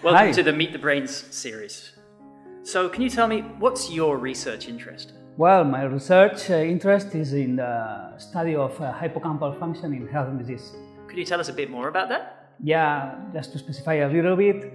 Welcome Hi. to the Meet the Brains series. So can you tell me, what's your research interest? Well, my research interest is in the study of hippocampal function in health and disease. Could you tell us a bit more about that? Yeah, just to specify a little bit,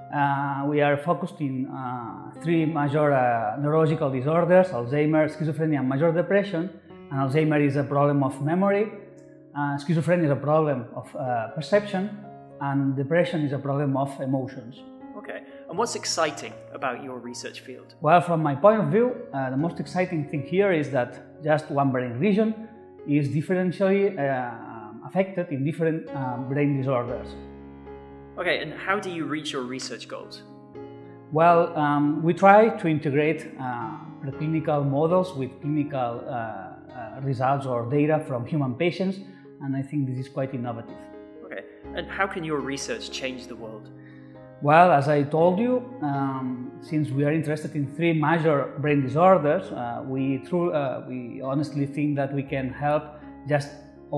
we are focused in three major neurological disorders: Alzheimer's, schizophrenia, and major depression. And Alzheimer's is a problem of memory, schizophrenia is a problem of perception, and depression is a problem of emotions. Okay, and what's exciting about your research field? Well, from my point of view, the most exciting thing here is that just one brain region is differentially affected in different brain disorders. Okay, and how do you reach your research goals? Well, we try to integrate preclinical models with clinical results or data from human patients, and I think this is quite innovative. Okay, and how can your research change the world? Well, as I told you, since we are interested in three major brain disorders, we honestly think that we can help just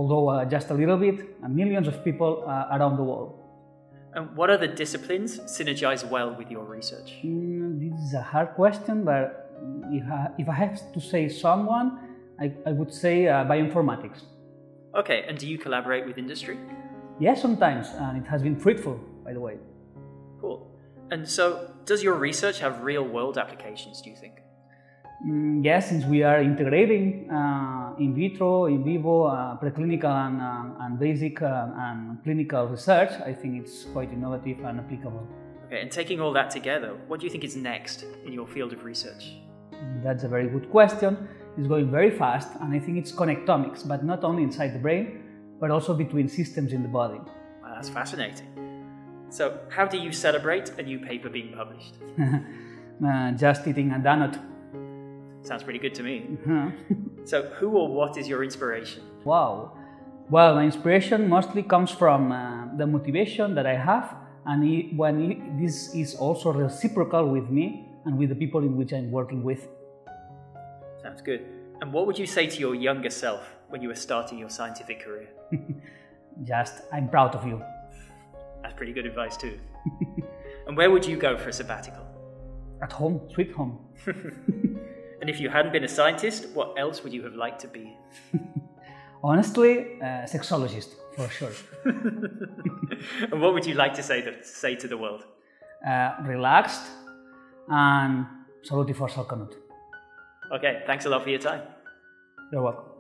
a little bit, millions of people around the world. And what other disciplines synergize well with your research? This is a hard question, but if I have to say someone, I would say bioinformatics. Okay, and do you collaborate with industry? Yes, sometimes, and it has been fruitful, by the way. Cool. And so, does your research have real-world applications, do you think? Yes, since we are integrating in vitro, in vivo, preclinical and basic and clinical research, I think it's quite innovative and applicable. Okay, and taking all that together, what do you think is next in your field of research? That's a very good question. It's going very fast, and I think it's connectomics, but not only inside the brain, but also between systems in the body. Wow, that's fascinating. So, how do you celebrate a new paper being published? Just eating a donut. Sounds pretty good to me. So, who or what is your inspiration? Wow. Well, my inspiration mostly comes from the motivation that I have, and this is also reciprocal with me and with the people in which I'm working with. Sounds good. And what would you say to your younger self when you were starting your scientific career? Just, I'm proud of you. That's pretty good advice too. And where would you go for a sabbatical? At home, sweet home. And if you hadn't been a scientist, what else would you have liked to be? Honestly, sexologist, for sure. And what would you like to say to the world? Relaxed and saluti for Salkanut. Okay, thanks a lot for your time. You're welcome.